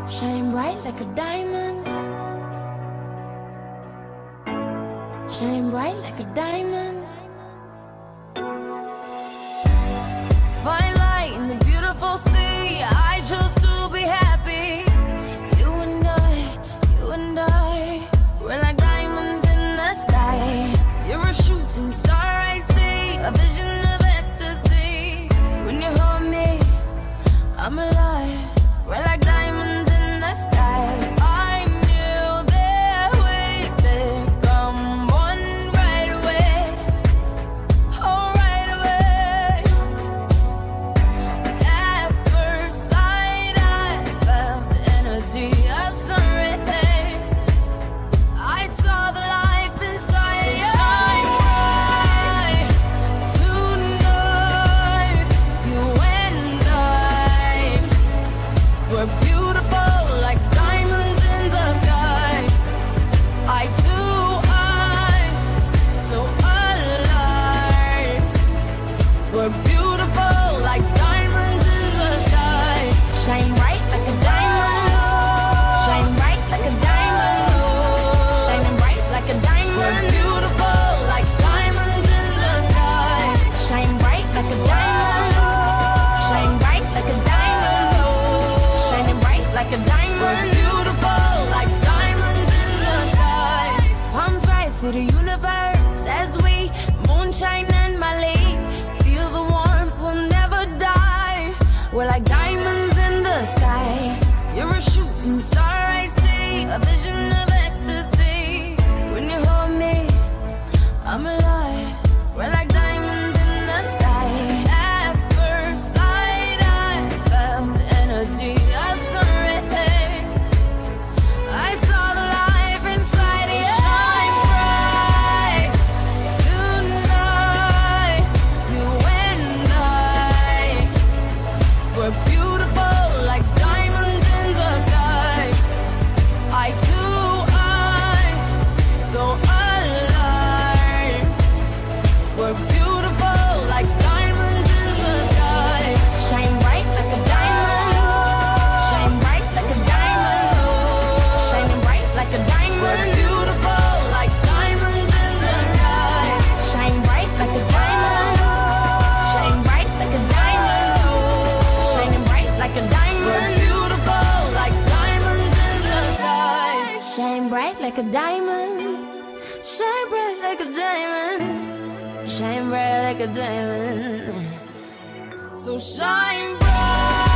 Shine bright like a diamond. Shine bright like a diamond. Find light in the beautiful sea. I chose to be happy. You and I, we're like diamonds in the sky. You're a shooting star, I see, a vision of ecstasy. When you hold me, I'm alive. We're like diamonds in the sky. I knew that we'd become one right away. Oh, right away. At first sight, I felt the energy of sun rays. I saw the life inside you. Shine bright tonight. You and I, we're beautiful like diamonds in the sky. I too, I'm so alive. We're beautiful like diamonds in the sky. Shine bright like a diamond. Shine bright like a diamond. Shining bright like a diamond. We're beautiful like diamonds in the sky. Shine bright like a diamond. Shine bright like a diamond. Shining bright like a diamond. We're beautiful like diamonds in the sky. Palms rise to the universe as we moonshine and Malay. Feel the warmth, we'll never die. We're like diamonds in the sky. You're a shooting star, I see, a vision of ecstasy. When you hold me, I'm alive. We're like diamonds in the sky. At first sight, I felt the energy of sun rays. I saw the life inside you. Shine bright tonight. You and I, we're beautiful like diamonds in the sky. I too, I'm so alive. We're beautiful like diamonds in the sky. Shine bright like a diamond. Shine bright like a diamond. Shining bright like a diamond. We're beautiful like diamonds in the sky. Shine bright like a diamond. Shine bright like a diamond. Shining bright like a diamond. We're beautiful like diamonds in the sky. Shine bright like a diamond. Shine bright like a diamond. Shine bright like a diamond. So shine bright.